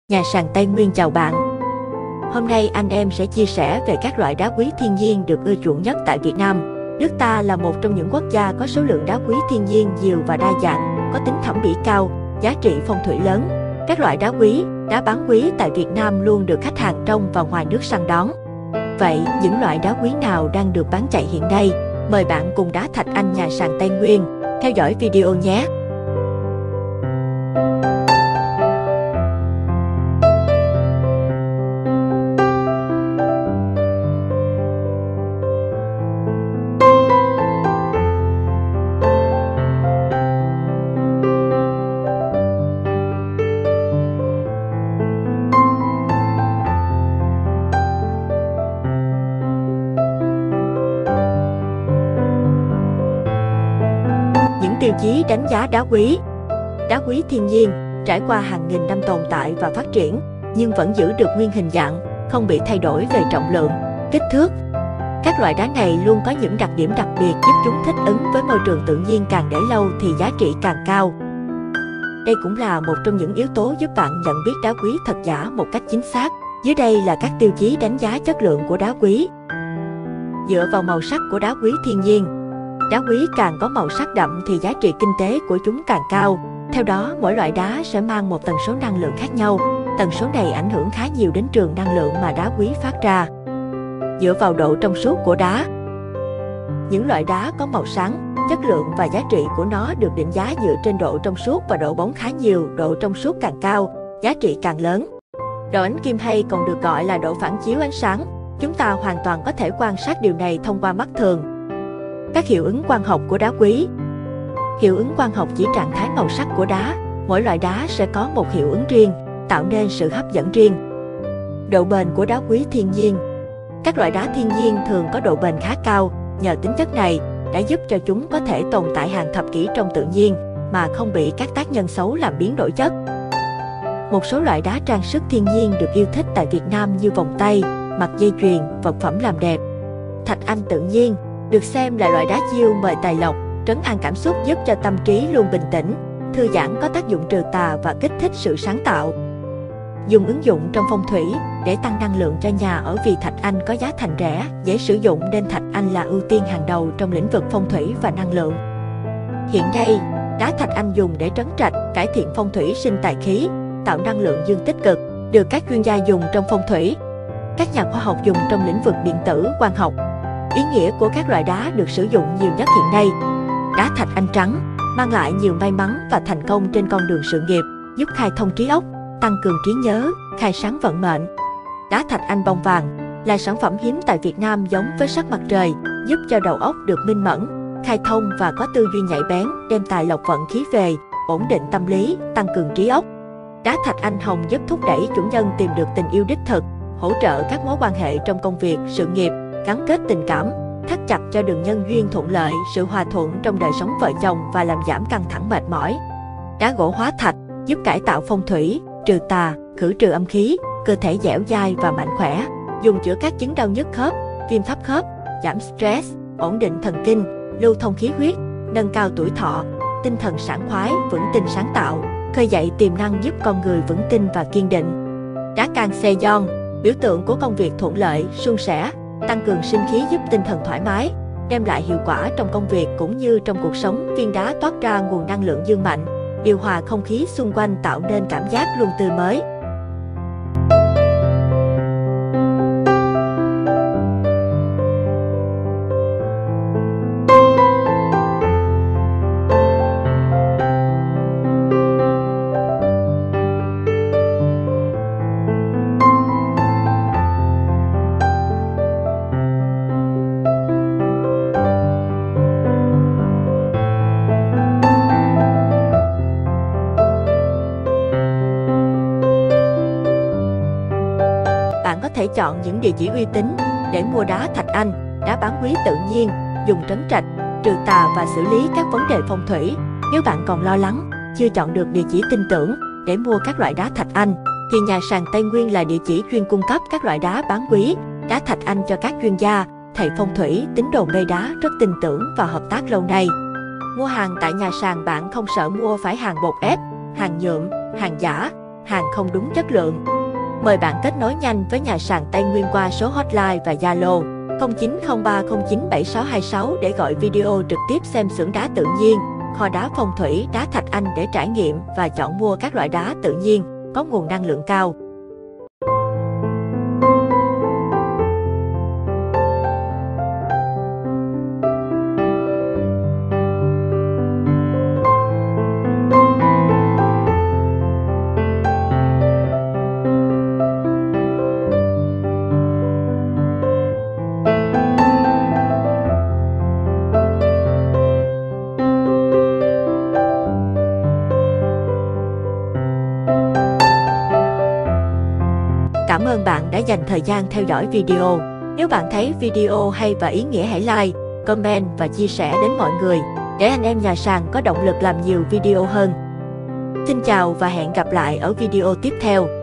Nhà sàn Tây Nguyên chào bạn. Hôm nay anh em sẽ chia sẻ về các loại đá quý thiên nhiên được ưa chuộng nhất tại Việt Nam. Nước ta là một trong những quốc gia có số lượng đá quý thiên nhiên nhiều và đa dạng, có tính thẩm mỹ cao, giá trị phong thủy lớn. Các loại đá quý, đá bán quý tại Việt Nam luôn được khách hàng trong và ngoài nước săn đón. Vậy, những loại đá quý nào đang được bán chạy hiện nay? Mời bạn cùng Đá Thạch Anh nhà sàn Tây Nguyên theo dõi video nhé! Những tiêu chí đánh giá đá quý. Đá quý thiên nhiên, trải qua hàng nghìn năm tồn tại và phát triển, nhưng vẫn giữ được nguyên hình dạng, không bị thay đổi về trọng lượng, kích thước. Các loại đá này luôn có những đặc điểm đặc biệt giúp chúng thích ứng với môi trường tự nhiên, càng để lâu thì giá trị càng cao. Đây cũng là một trong những yếu tố giúp bạn nhận biết đá quý thật giả một cách chính xác. Dưới đây là các tiêu chí đánh giá chất lượng của đá quý. Dựa vào màu sắc của đá quý thiên nhiên. Đá quý càng có màu sắc đậm thì giá trị kinh tế của chúng càng cao. Theo đó, mỗi loại đá sẽ mang một tần số năng lượng khác nhau. Tần số này ảnh hưởng khá nhiều đến trường năng lượng mà đá quý phát ra. Dựa vào độ trong suốt của đá. Những loại đá có màu sáng, chất lượng và giá trị của nó được định giá dựa trên độ trong suốt và độ bóng khá nhiều. Độ trong suốt càng cao, giá trị càng lớn. Độ ánh kim hay còn được gọi là độ phản chiếu ánh sáng. Chúng ta hoàn toàn có thể quan sát điều này thông qua mắt thường. Các hiệu ứng quang học của đá quý. Hiệu ứng quang học chỉ trạng thái màu sắc của đá. Mỗi loại đá sẽ có một hiệu ứng riêng, tạo nên sự hấp dẫn riêng. Độ bền của đá quý thiên nhiên. Các loại đá thiên nhiên thường có độ bền khá cao. Nhờ tính chất này đã giúp cho chúng có thể tồn tại hàng thập kỷ trong tự nhiên mà không bị các tác nhân xấu làm biến đổi chất. Một số loại đá trang sức thiên nhiên được yêu thích tại Việt Nam như vòng tay, mặt dây chuyền, vật phẩm làm đẹp. Thạch anh tự nhiên được xem là loại đá chiêu mời tài lộc, trấn an cảm xúc, giúp cho tâm trí luôn bình tĩnh, thư giãn, có tác dụng trừ tà và kích thích sự sáng tạo. Dùng ứng dụng trong phong thủy để tăng năng lượng cho nhà ở. Vì thạch anh có giá thành rẻ, dễ sử dụng nên thạch anh là ưu tiên hàng đầu trong lĩnh vực phong thủy và năng lượng. Hiện nay, đá thạch anh dùng để trấn trạch, cải thiện phong thủy, sinh tài khí, tạo năng lượng dương tích cực, được các chuyên gia dùng trong phong thủy. Các nhà khoa học dùng trong lĩnh vực điện tử, quang học. Ý nghĩa của các loại đá được sử dụng nhiều nhất hiện nay. Đá thạch anh trắng mang lại nhiều may mắn và thành công trên con đường sự nghiệp, giúp khai thông trí óc, tăng cường trí nhớ, khai sáng vận mệnh. Đá thạch anh bông vàng là sản phẩm hiếm tại Việt Nam, giống với sắc mặt trời, giúp cho đầu óc được minh mẫn, khai thông và có tư duy nhạy bén, đem tài lộc vận khí về, ổn định tâm lý, tăng cường trí óc. Đá thạch anh hồng giúp thúc đẩy chủ nhân tìm được tình yêu đích thực, hỗ trợ các mối quan hệ trong công việc, sự nghiệp, gắn kết tình cảm, thắt chặt cho đường nhân duyên thuận lợi, sự hòa thuận trong đời sống vợ chồng và làm giảm căng thẳng mệt mỏi. Đá gỗ hóa thạch giúp cải tạo phong thủy, trừ tà, khử trừ âm khí, cơ thể dẻo dai và mạnh khỏe, dùng chữa các chứng đau nhức khớp, viêm thấp khớp, giảm stress, ổn định thần kinh, lưu thông khí huyết, nâng cao tuổi thọ, tinh thần sảng khoái, vững tin sáng tạo, khơi dậy tiềm năng, giúp con người vững tin và kiên định. Đá can xê gion, biểu tượng của công việc thuận lợi, suôn sẻ, tăng cường sinh khí, giúp tinh thần thoải mái, đem lại hiệu quả trong công việc cũng như trong cuộc sống. Viên đá toát ra nguồn năng lượng dương mạnh, điều hòa không khí xung quanh, tạo nên cảm giác luôn tươi mới. Bạn có thể chọn những địa chỉ uy tín để mua đá thạch anh, đá bán quý tự nhiên, dùng trấn trạch, trừ tà và xử lý các vấn đề phong thủy. Nếu bạn còn lo lắng, chưa chọn được địa chỉ tin tưởng để mua các loại đá thạch anh, thì nhà sàn Tây Nguyên là địa chỉ chuyên cung cấp các loại đá bán quý, đá thạch anh cho các chuyên gia, thầy phong thủy, tín đồ mê đá rất tin tưởng và hợp tác lâu nay. Mua hàng tại nhà sàn bạn không sợ mua phải hàng bột ép, hàng nhuộm, hàng giả, hàng không đúng chất lượng. Mời bạn kết nối nhanh với nhà sàn Tây Nguyên qua số hotline và Zalo 0903097626 để gọi video trực tiếp xem xưởng đá tự nhiên, kho đá phong thủy, đá Thạch Anh để trải nghiệm và chọn mua các loại đá tự nhiên, có nguồn năng lượng cao. Cảm ơn bạn đã dành thời gian theo dõi video. Nếu bạn thấy video hay và ý nghĩa hãy like, comment và chia sẻ đến mọi người, để anh em nhà sàn có động lực làm nhiều video hơn. Xin chào và hẹn gặp lại ở video tiếp theo.